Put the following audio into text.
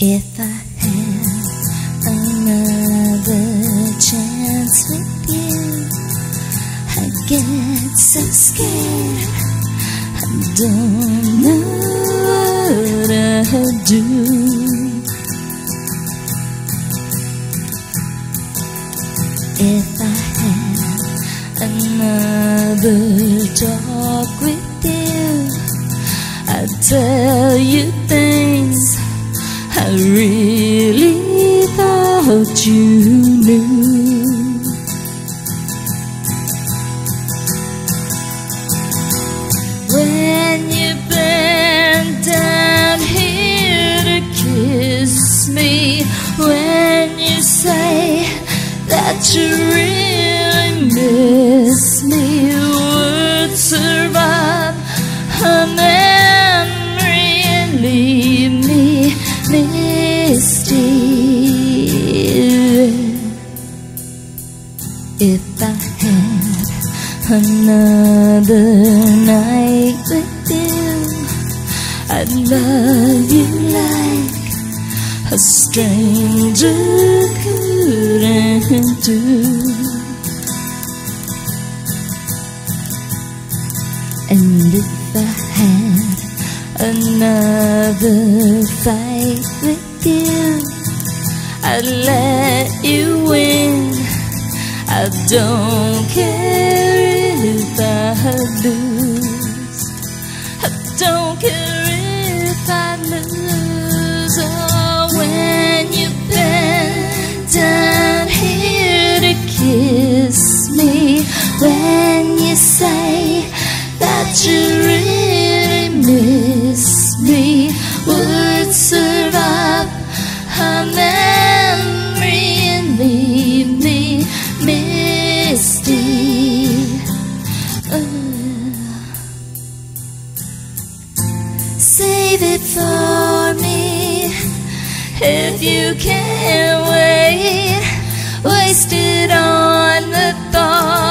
If I had another chance with you, I'd get so scared I don't know what I'd do. If I had another talk with you, I'd tell you things I really thought you knew. When you bend down here to kiss me, when you say that you really miss me, would survive a memory and leave me misty. If I had another night with you, I'd love you like a stranger couldn't do. And if I had another fight with you, I'd let you win. I don't care if I lose. I don't care if I lose. Oh, when you bend down here to kiss me, when you say that you really miss me, would survive a memory and leave me misty. Save it for me if you can't wait. Waste it on the thought